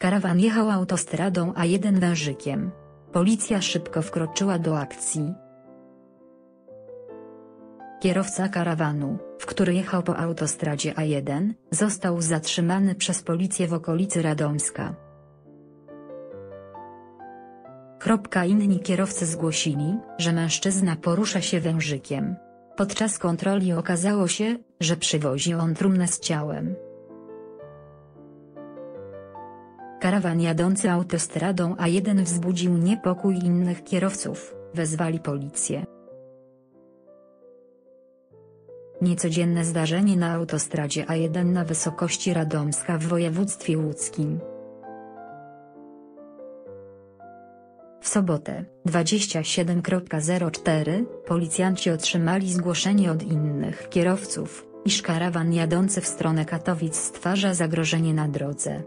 Karawan jechał autostradą A1 Wężykiem. Policja szybko wkroczyła do akcji. Kierowca karawanu, w który jechał po autostradzie A1, został zatrzymany przez policję w okolicy Radomska. Inni kierowcy zgłosili, że mężczyzna porusza się Wężykiem. Podczas kontroli okazało się, że przywozi on trumnę z ciałem. Karawan jadący autostradą A1 wzbudził niepokój innych kierowców, wezwali policję. Niecodzienne zdarzenie na autostradzie A1 na wysokości Radomska w województwie łódzkim. W sobotę, 27.04, policjanci otrzymali zgłoszenie od innych kierowców, iż karawan jadący w stronę Katowic stwarza zagrożenie na drodze.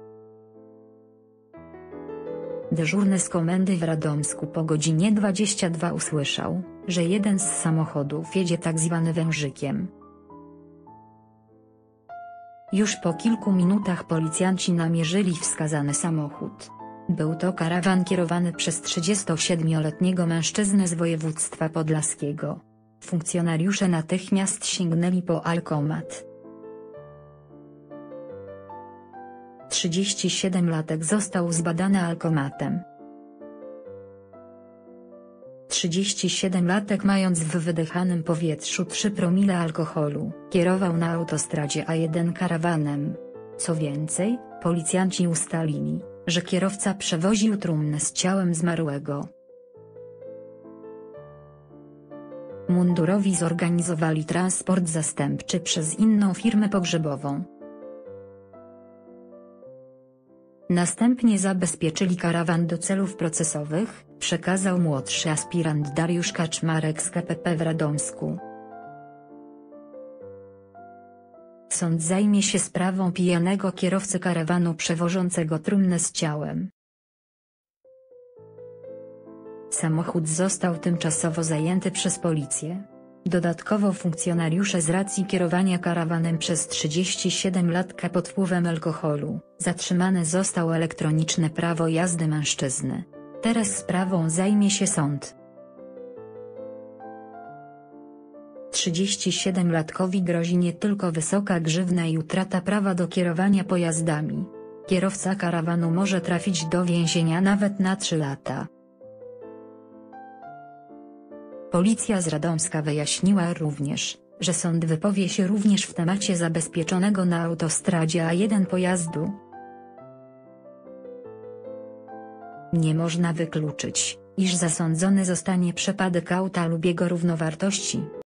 Dyżurny z komendy w Radomsku po godzinie 22 usłyszał, że jeden z samochodów jedzie tzw. Wężykiem. Już po kilku minutach policjanci namierzyli wskazany samochód. Był to karawan kierowany przez 37-letniego mężczyznę z województwa podlaskiego. Funkcjonariusze natychmiast sięgnęli po alkomat. 37-latek został zbadany alkomatem. 37-latek mając w wydychanym powietrzu 3 promile alkoholu, kierował na autostradzie A1 karawanem. Co więcej, policjanci ustalili, że kierowca przewoził trumnę z ciałem zmarłego. Mundurowi zorganizowali transport zastępczy przez inną firmę pogrzebową. Następnie zabezpieczyli karawan do celów procesowych, przekazał młodszy aspirant Dariusz Kaczmarek z KPP w Radomsku. Sąd zajmie się sprawą pijanego kierowcy karawanu przewożącego trumnę z ciałem. Samochód został tymczasowo zajęty przez policję. Dodatkowo funkcjonariusze z racji kierowania karawanem przez 37-latka pod wpływem alkoholu, zatrzymane zostało elektroniczne prawo jazdy mężczyzny. Teraz sprawą zajmie się sąd. 37-latkowi grozi nie tylko wysoka grzywna i utrata prawa do kierowania pojazdami. Kierowca karawanu może trafić do więzienia nawet na 3 lata. Policja z Radomska wyjaśniła również, że sąd wypowie się również w temacie zabezpieczonego na autostradzie A1 pojazdu. Nie można wykluczyć, iż zasądzony zostanie przepadek auta lub jego równowartości.